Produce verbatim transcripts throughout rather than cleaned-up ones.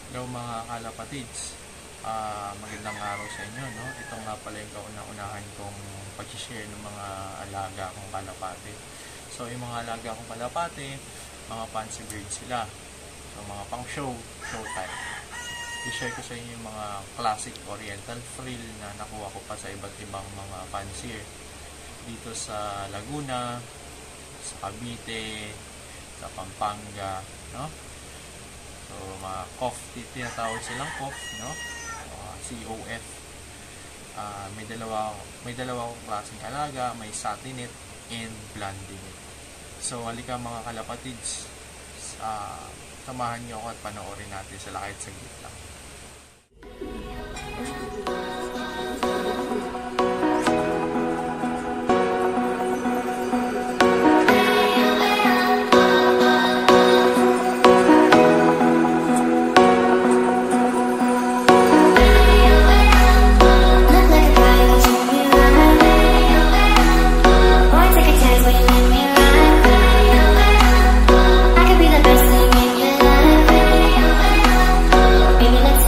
Hello mga kalapatids, uh, magandang araw sa inyo, no? Ito nga pala yung kauna-unahan kong pag-share ng mga alaga kong kalapati. So yung mga alaga kong kalapati, mga fancy bird sila. So mga pang show, show time. I-share ko sa inyo yung mga classic oriental frill na nakuha ko pa sa iba't ibang mga fancier. Dito sa Laguna, sa Cavite, sa Pampanga, no? So, mga cough, tinatawag silang cough, no? Uh, C O F. Uh, may dalawa, may dalawa akong klaseng alaga, may satinit and blondinit. So, halika mga kalapatids, uh, samahan niyo ako at panoorin natin sila kahit saglit lang. Baby, let's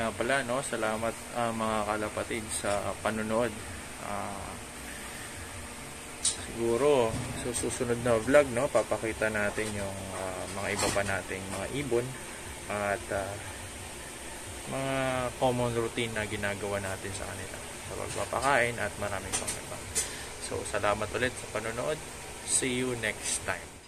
nga pala, no, salamat uh, mga kalapatid sa panonood. Uh, siguro sa susunod na vlog, no, papakita natin yung uh, mga iba pa nating mga ibon at uh, mga common routine na ginagawa natin sa kanila sa pagpapakain at maraming pang iba. So salamat ulit sa panonood. See you next time.